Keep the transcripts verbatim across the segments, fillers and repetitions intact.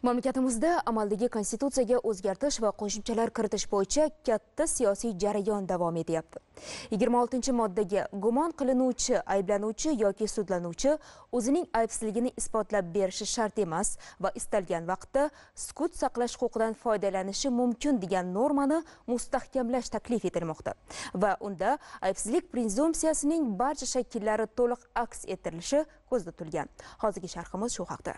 Mamlakatimizda amaldagi konstitutsiyaga o'zgartish va qo'shimchalar kiritish bo'yicha katta siyosiy jarayon davom etyapti. yigirma oltinchi moddaga gumon qilinuvchi, ayblanuvchi yoki sudlanuvchi o'zining aybsizligini isbotlab berishi shart emas va istalgan vaqtda sukut saqlash huquqidan foydalanishi mumkin degan normani mustahkamlash taklif etilmoqda va unda aybsizlik prezumpsiyasining barcha shakllari to'liq aks ettirilishi ko'zda tutilgan. Hozirgi sharhimiz shu haqda.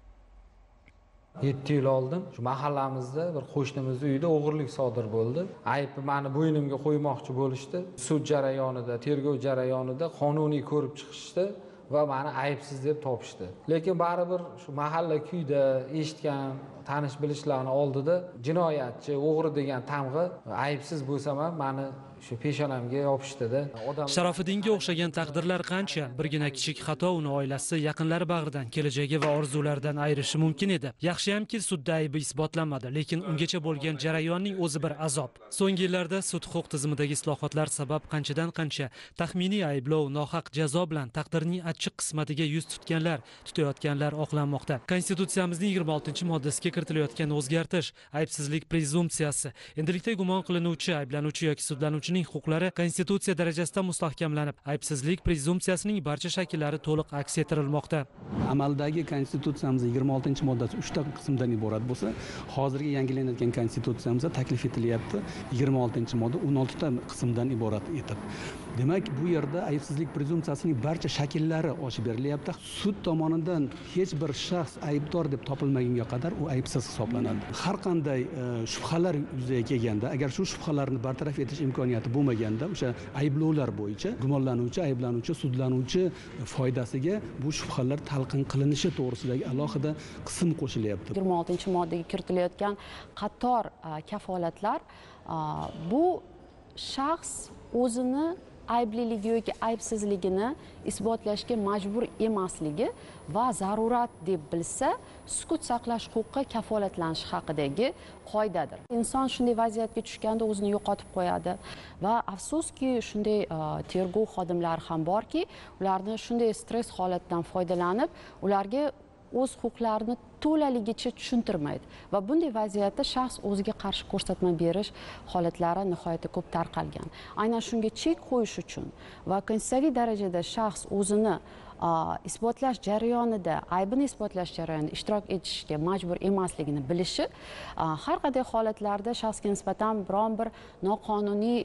yetti yil oldin shu mahallamizda bir qo'shnimizning uyida o'g'irlik sodir bo'ldi. Aybni meni bo'ynimga qo'ymoqchi bo'lishdi. Sud jarayonida, tergov jarayonida qonuniy ko'rib chiqishdi va meni aybsiz deb topishdi. Lekin baribir shu mahalla kuyda eshitgan, tanish bilishlarni oldida jinoyatchi, o'g'ri degan tamg'a aybsiz bo'lsam ham meni shu peshonamga yopishdi-da. Sharofiddinga o'xshagan taqdirlar qancha, birgina kichik xato uni oilasi, yaqinlari bag'ridan, kelajagi va orzularidan ayirishi mumkin edi. Yaxshiyamki sudda aybi isbotlanmadi, lekin ungacha bo'lgan jarayonning o'zi bir azob. So'nggi yillarda sud huquq tizimidagi islohotlar sabab qanchadan qancha taxminiy ayblov, nohaq jazo bilan taqdirning achchiq qismatiga yuz tutganlar, tutayotganlar oqlanmoqda. Konstitutsiyamizning yigirma oltinchi moddasiga kiritilayotgan o'zgartish, aybsizlik prezumpsiyasi, endilikda gumon qilinuvchi, ayblanuvchi yoki sudlanuvchi huquqlari konstitutsiya darajasida mustahkamlanib, aybsizlik prezumpsiyasining barcha shakllari to'liq aks ettirilmoqda. Amaldagi konstitutsiyamizning yigirma oltinchi moddasi uchta qismdan iborat bo'lsa, hozirgi yangilanayotgan konstitutsiyamizda taklif etilyapti yigirma oltinchi modda o'n oltita qismdan iborat etib. Demak, bu yerda aybsizlik prezumpsiyasining barcha shakllari ochib berilyapti. Sud tomonidan hech bir shaxs aybdor deb topilmagunga qadar u aybsiz hisoblanadi. Har qanday shubhalar yuzaga kelganda, agar shu shubhalarni bartaraf etish imkoniyati bo'lmaganda, o'sha ayblovlar bo'yicha gumonlanuvchi, ayblanuvchi, sudlanuvchi foydasiga bu shubhalar talqin qilinishi to'g'risidagi alohida qism qo'shilyapti. yigirma oltinchi moddaga kiritilayotgan qator kafolatlar bu shaxs o'zini aybliligi yoki aybsizligini isbotlashga majbur emasligi va zarurat deb bilsa sukut saqlash huquqi kafolatlanish haqidagi qoidadir. Inson shunday vaziyatga tushganda o'zini yo'qotib qo'yadi va afsuski shunday tergov xodimlari ham borki, ularni shunday stress holatdan foydalanib, ularga o'z huquqlarini to'laligicha tushuntirmaydi va bunday vaziyatda shaxs o'ziga qarshi ko'rsatma berish holatlari nihoyatda ko'p tarqalgan. Aynan shunga chek qo'yish uchun va konstitutsiyaviy darajada shaxs o'zini isbotlash jarayonida, aybini isbotlash jarayonida ishtirok etishga majbur emasligini bilishi, har qanday holatlarda shaxsga nisbatan biron bir noqonuniy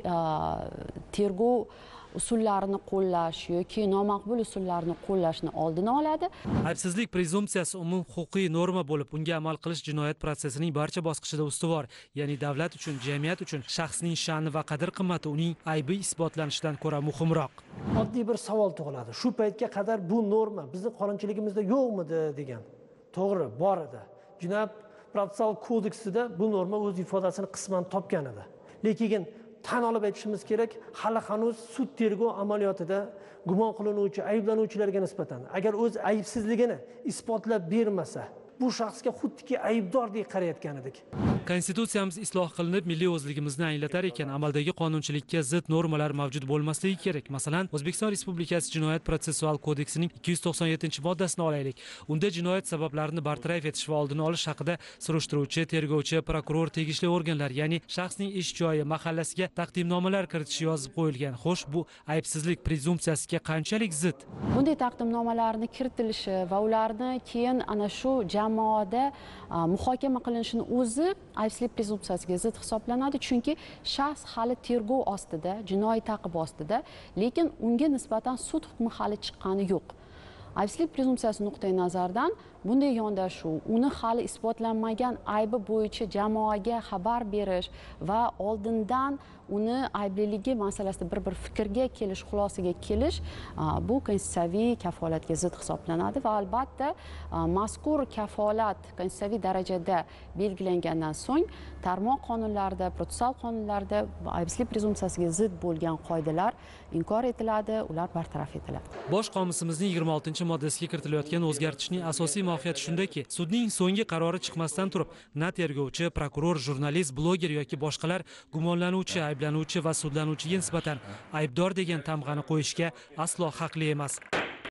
tergov usullarini qo'llash yoki nomaqbul usullarni qo'llashni oldini oladi. Aybsizlik prezumpsiyasi umum huquqiy norma bo'lib, unga amal qilish jinoyat protsessining barcha bosqichida ustuvor, ya'ni davlat uchun, jamiyat uchun shaxsning sha'ni va qadr-qimmati uning aybi isbotlanishidan ko'ra muhimroq. Oddiy bir savol tug'iladi. Shu paytga qadar bu norma bizning qonunchiligimizda yo'qmidi degan. To'g'ri, bor edi. Jinoyat protsessual kodeksida bu norma o'z ifodasini qisman topgan edi. Lekin tan olib aytishimiz kerak, hali hanuz sud tergov amaliyotida gumon qilinuvchi, ayblanuvchilarga nisbatan agar o'z aybsizligini isbotlab bermasa, bu shaxsga xuddiki aybdordek qarayotgan edik. Konstitutsiyamiz isloh qilinib, milliy o'zligimizni anglatar ekan, amaldagi qonunchilikka zid normalar mavjud bo'lmasligi kerak. Masalan, O'zbekiston Respublikasi Jinoyat protsessual kodeksining ikki yuz to'qson yettinchi moddasini olaylik. Unda jinoyat sabablarini bartaraf etish va oldini olish haqida surishtiruvchi, tergovchi, prokuror, tegishli organlar, ya'ni shaxsning ish joyi, mahallasiga taqdimnomalar kiritish yozib qo'yilgan. Xo'sh, bu aybsizlik prezumpsiyasiga qanchalik zid? Bunday taqdimnomalarni kiritilishi va ularni keyin ana shu jamoada muhokama qilinishini o'zi aybsizlik prezumpsiyasiga zid hisoblanadi, chunki shaxs hali tergov ostida, jinoiy ta'qib ostida, lekin unga nisbatan sud hukmi hali chiqqani yo'q. Aybsizlik prezumpsiyasi nuqtai nazaridan bunday yondashuv, uni hali isbotlanmagan aybi bo'yicha jamoaga xabar berish va oldindan uni aybliligi masalasida bir-bir fikrga kelish, xulosaga kelish bu konstitutsiyaviy kafolatga zid hisoblanadi va albatta mazkur kafolat konstitutsiyaviy darajada belgilangandan so'ng tarmoq qonunlarida, protsessual qonunlarda aybsizlik prezumpsiyasiga zid bo'lgan qoidalar inkor etiladi, ular bartaraf etiladi. Bosh qomusimizning yigirma oltinchi moddasiga kiritilayotgan o'zgartishning asosiy mohiyati shundaki, sudning so'nggi qarori chiqmasdan turib, na tergovchi, prokuror, jurnalist, bloger yoki boshqalar gumonlanuvchi, ayblanuvchi va sudlanuvchiga nisbatan aybdor degan tamg'ani qo'yishga aslo haqli emas.